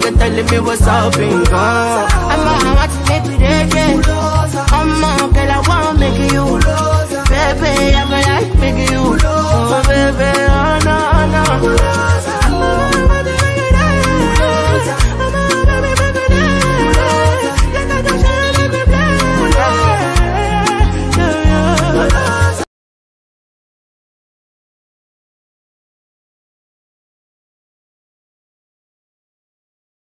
forget telling me what's up and gone. I'm out to make it